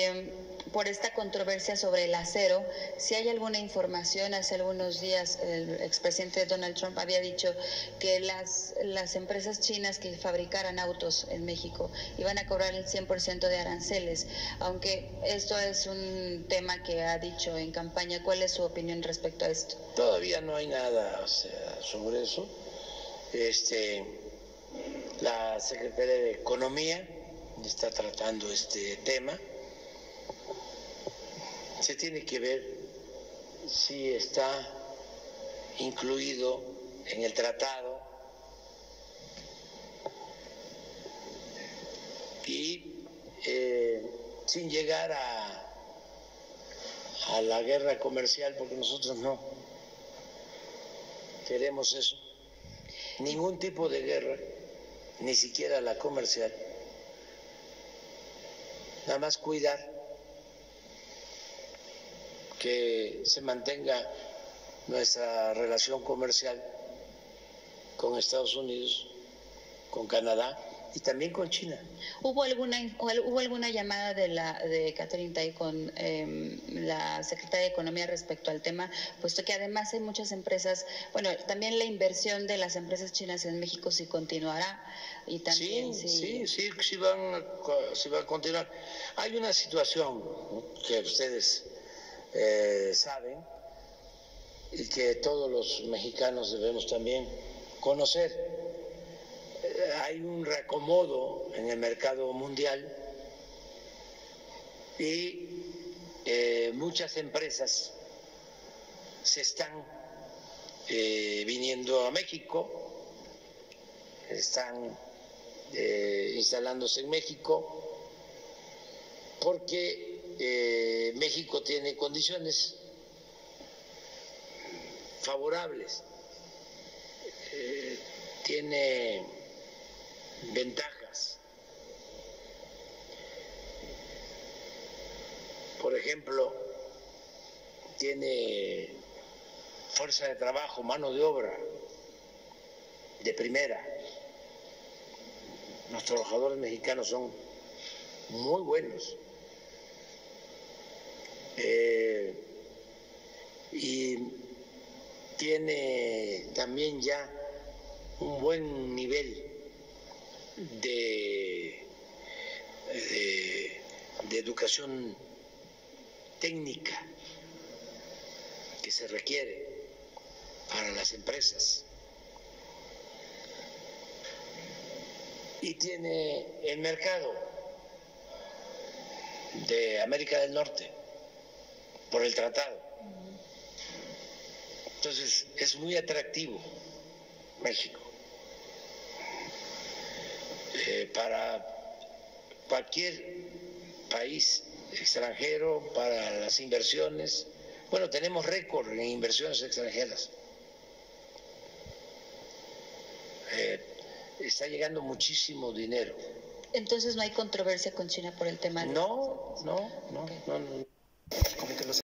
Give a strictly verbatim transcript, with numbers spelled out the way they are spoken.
eh, por esta controversia sobre el acero. Si hay alguna información, hace algunos días el expresidente Donald Trump había dicho que las, las empresas chinas que fabricaran autos en México iban a cobrar el cien por ciento de aranceles, aunque esto es un tema que ha dicho en campaña. ¿Cuál es su opinión respecto a esto? Todavía no hay nada, o sea, sobre eso. Este, la Secretaría de Economía está tratando este tema. Se tiene que ver si está incluido en el tratado y eh, sin llegar a, a la guerra comercial, porque nosotros no queremos eso, ningún tipo de guerra, ni siquiera la comercial, nada más cuidar que se mantenga nuestra relación comercial con Estados Unidos, con Canadá y también con China. ¿Hubo alguna hubo alguna llamada de la de Katherine Tai con eh, la Secretaria de Economía respecto al tema, puesto que además hay muchas empresas, bueno, también la inversión de las empresas chinas en México sí continuará y también sí sí sí sí sí van a, sí va a continuar. Hay una situación que ustedes eh, saben y que todos los mexicanos debemos también conocer. Eh, hay un reacomodo en el mercado mundial y eh, muchas empresas se están eh, viniendo a México, están eh, instalándose en México porque eh, México tiene condiciones favorables, eh, tiene ventajas. Por ejemplo, tiene fuerza de trabajo, mano de obra de primera. Los trabajadores mexicanos son muy buenos. Eh, y tiene también ya un buen nivel de, de, de educación técnica que se requiere para las empresas. Y tiene el mercado de América del Norte por el tratado. Entonces es muy atractivo México eh, para cualquier país extranjero, para las inversiones. Bueno, tenemos récord en inversiones extranjeras. Eh, está llegando muchísimo dinero. Entonces no hay controversia con China por el tema. No, no, no, no, no.